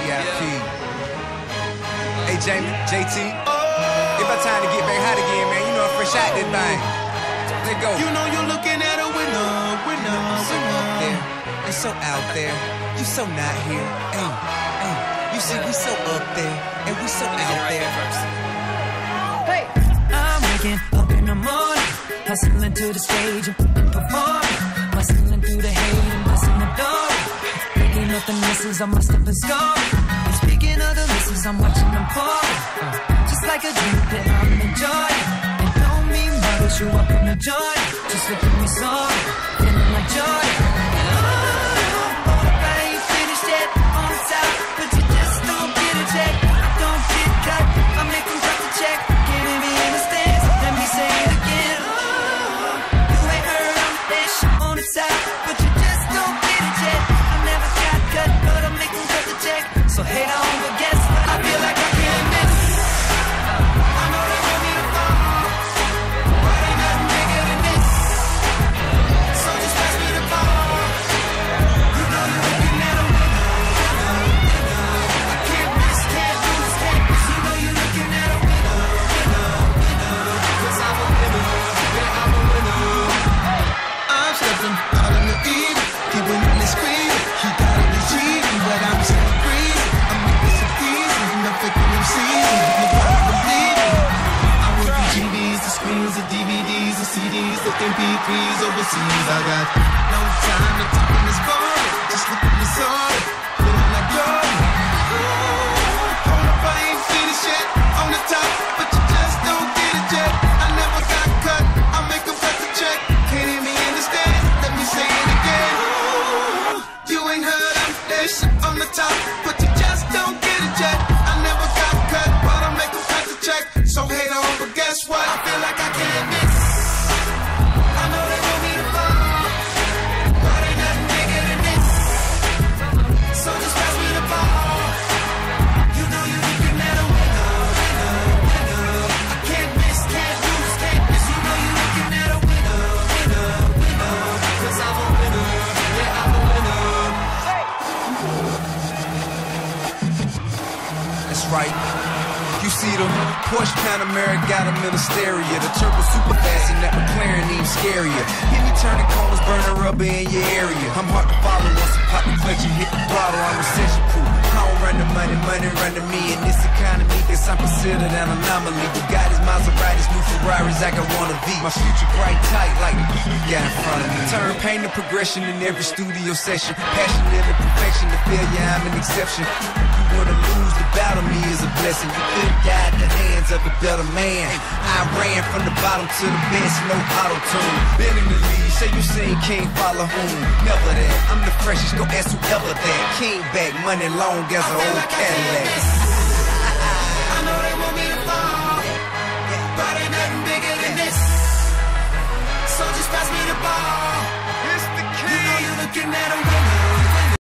VIP. Hey, Jamie, JT. It's about time to get back hot again, man. You know I'm fresh out this thing. Let's go. You know you're looking at a winner. So up there, and so out there. You so not here. Hey, hey. You see, we so up there, and we so out there. Hey! I'm waking up in the morning, hustling to the stage and performing, hustling through the hate and busting the door, picking up the misses on my stepping score. And speaking of the misses, I'm watching them pour, just like a drink that I'm enjoying. And don't mean much, show up in the joint, just look at me sorry, feeling like joy. So hate on, but guess what? I feel like I can't miss. I know they want me to fall, but ain't nothing bigger than this. So just pass me the ball. You know you're looking at a winner. I can't miss, can't lose, can't miss. You know you're looking at a winner. Cause I'm a winner, yeah, I'm a winner. I'm stepping out in the evening, keeping on the screen. He got it this evening, but I'm still breathing. The DVDs, the CDs, the MP3s overseas. I got no time to talk in this phone. Just look at me sorry, feeling like Jordan. Hold up, I ain't finished yet. On the top, but you just don't get it yet. I never got cut, I make them cut the check. Can't hear me in the stands, let me say it again. You ain't heard I'm this on the top, but you just don't get it yet. I never got cut, but I make them cut the check. So hate on, but guess what? I feel like I can't miss. I know they want me to fall, but ain't nothing bigger than this. So just pass me the ball. You know you're looking at a winner. I can't miss, can't lose, can't miss. You know you're looking at a winner. Cause I'm a winner, yeah, I'm a winner. That's right. You see them Porsche Panamera got them in a stereo. The turbo super fast and that McLaren even scarier. Hit me turning corners, burning rubber in your area. I'm hard to follow once I pop the clutch and hit the throttle. I'm recession proof. I don't run the money, money run to me. In this economy, guess I'm considered an anomaly. Bugattis, Maseratis, new Ferraris, I got one of these. My future bright tight like the you got in front of me. Turn pain to progression in every studio session. Passionate and perfection, the failure I'm an exception. You wanna lose, the battle me is a blessing. You couldn't guide the hands of a better man. I ran from the bottom to the best, no auto-tune. Been in the lead, say you seen King follow whom? Never that, I'm the freshest, go ask whoever that. King back, money long as an old Cadillac. I know they want me to fall, but ain't nothing bigger than this. So just pass me the ball. It's the king. You know you're looking at a winner.